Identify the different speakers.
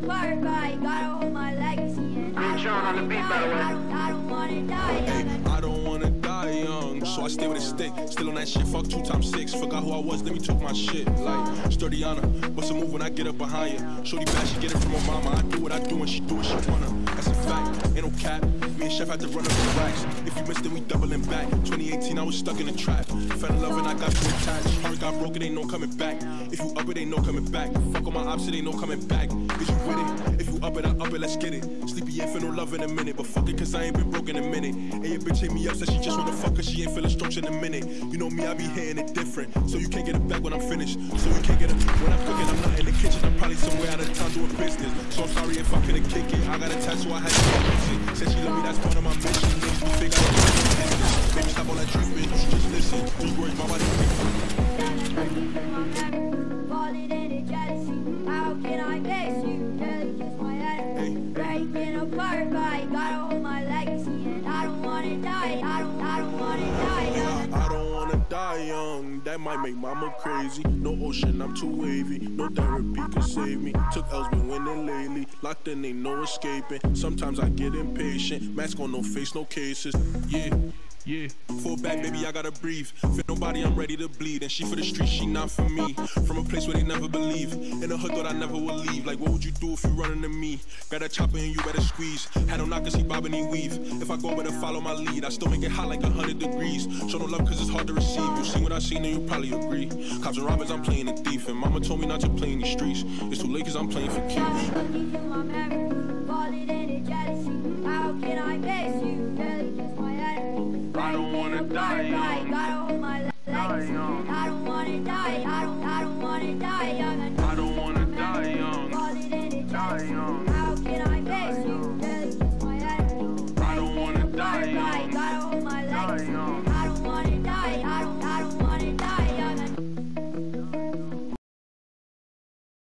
Speaker 1: apart, but I gotta hold my legacy. And I don't wanna die young.
Speaker 2: I don't wanna die young, so I stay with a stick. Still on that shit, fuck 2 times 6. Forgot who I was, then we took my shit. Like, Sturdiana, what's a move when I get up behind you? Shorty bad, she get it from her mama. I do what I do and she do what she wanna. That's a fact, ain't no cap. Me and Chef had to run up the racks. If you missed it, we doubling back. 2018, I was stuck in the trap. Fell in love and I got too attached. Heart got broken, ain't no coming back. If you up it, ain't no coming back. Fuck on my ops, it ain't no coming back. Is you with it? If you up it, I up it, let's get it. Sleepy ain't feel no love in a minute, but fuck it, cause I ain't been broke in a minute. And your bitch hit me up, said she just wanna fuck, cause she ain't feeling strokes in a minute. You know me, I be hitting it different, so you can't get it back when I'm finished. So you can't get it when I'm cooking, I'm not in the kitchen, I'm probably somewhere out of town doing business. So I'm sorry if I couldn't kick it. I got a tattoo, I had to get it. Said she love me, that's part of my mission. Makes me figure out baby, stop all that tripping, you should just listen. 3 words, my body.
Speaker 1: Falling into jealousy. How can I miss you? Really just my enemy. Breaking apart, but I gotta hold my legacy. And I don't wanna die. I don't wanna die young.
Speaker 2: I don't wanna die young. That might make mama crazy. No ocean, I'm too wavy. No therapy can save me. Took L's, been winning lately. Locked in, ain't no escaping. Sometimes I get impatient. Mask on, no face, no cases. Yeah. Fall back, baby, I gotta breathe. For nobody, I'm ready to bleed. And she for the streets, she not for me. From a place where they never believe. In the hood, thought I never would leave. Like, what would you do if you running to me? Got a chopper and you better squeeze. Had no knock cause he bobbing and weave. If I go, better follow my lead. I still make it hot like 100 degrees. Show no love cause it's hard to receive. You seen what I seen and you probably agree. Cops and robbers, I'm playing a thief. And mama told me not to play in the streets. It's too late cause I'm playing for keeps.
Speaker 1: Looking through my memories, falling into jealousy. How can I miss you? Really just my enemy.
Speaker 2: I don't wanna die young.
Speaker 1: I gotta hold my legacy. I don't wanna die. I don't wanna die young.